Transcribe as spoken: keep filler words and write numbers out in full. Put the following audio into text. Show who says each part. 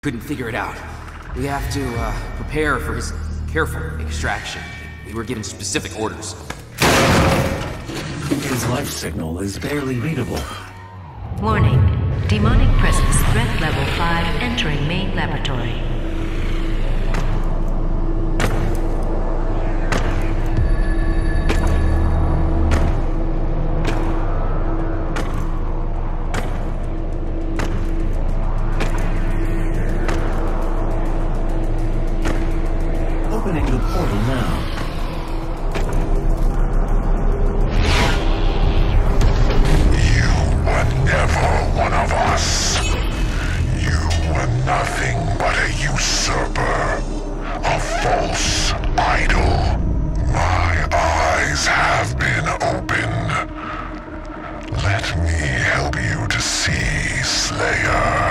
Speaker 1: Couldn't figure it out. We have to, uh, prepare for his careful extraction. We were given specific orders.
Speaker 2: His life signal is barely readable.
Speaker 3: Warning. Demonic presence threat level five entering main laboratory.
Speaker 2: Opening the portal now.
Speaker 4: One of us. You were nothing but a usurper, a false idol. My eyes have been opened. Let me help you to see, Slayer.